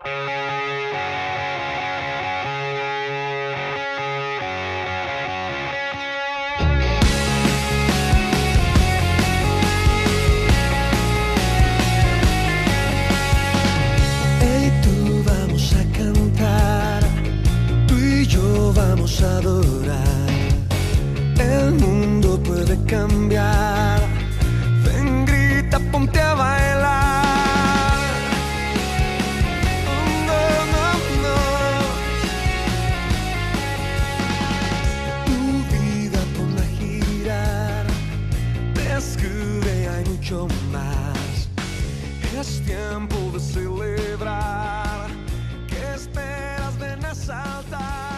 Hey, tú vamos a cantar, tú y yo vamos a adorar. El mundo puede cambiar. Ven, grita, ponte a bailar. Oh, no, no, no. Tu vida ponla a girar. Descubre, hay mucho más. Es tiempo de celebrar. ¿Qué esperas? Ven a saltar.